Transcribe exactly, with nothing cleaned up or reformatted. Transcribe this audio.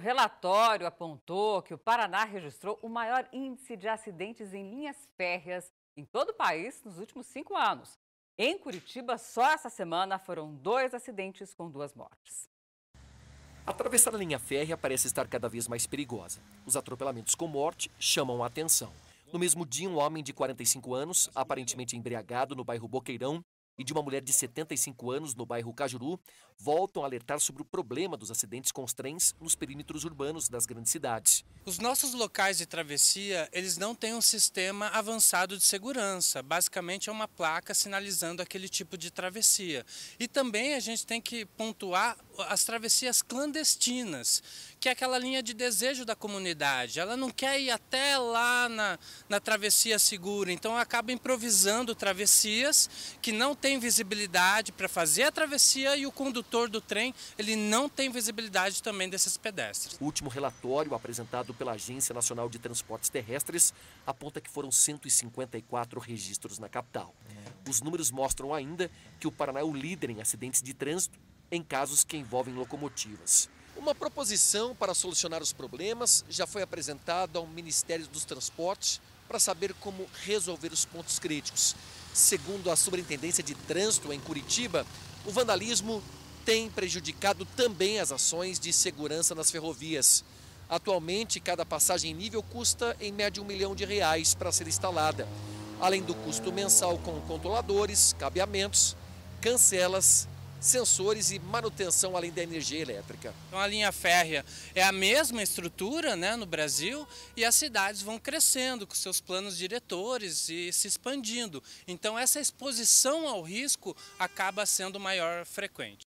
Relatório apontou que o Paraná registrou o maior índice de acidentes em linhas férreas em todo o país nos últimos cinco anos. Em Curitiba, só essa semana foram dois acidentes com duas mortes. Atravessar a linha férrea parece estar cada vez mais perigosa. Os atropelamentos com morte chamam a atenção. No mesmo dia, um homem de quarenta e cinco anos, aparentemente embriagado no bairro Boqueirão, e de uma mulher de setenta e cinco anos no bairro Cajuru, voltam a alertar sobre o problema dos acidentes com os trens nos perímetros urbanos das grandes cidades. Os nossos locais de travessia, eles não têm um sistema avançado de segurança. Basicamente é uma placa sinalizando aquele tipo de travessia. E também a gente tem que pontuar as travessias clandestinas, que é aquela linha de desejo da comunidade. Ela não quer ir até lá na, na travessia segura, então acaba improvisando travessias que não tem visibilidade para fazer a travessia e o condutor do trem, ele não tem visibilidade também desses pedestres. O último relatório apresentado pela Agência Nacional de Transportes Terrestres aponta que foram cento e cinquenta e quatro registros na capital. Os números mostram ainda que o Paraná é o líder em acidentes de trânsito em casos que envolvem locomotivas. Uma proposição para solucionar os problemas já foi apresentada ao Ministério dos Transportes para saber como resolver os pontos críticos. Segundo a Superintendência de Trânsito em Curitiba, o vandalismo tem prejudicado também as ações de segurança nas ferrovias. Atualmente, cada passagem em nível custa em média um milhão de reais para ser instalada, além do custo mensal com controladores, cabeamentos, cancelas, sensores e manutenção além da energia elétrica. Então a linha férrea é a mesma estrutura, né, no Brasil, e as cidades vão crescendo com seus planos diretores e se expandindo. Então essa exposição ao risco acaba sendo maior frequente.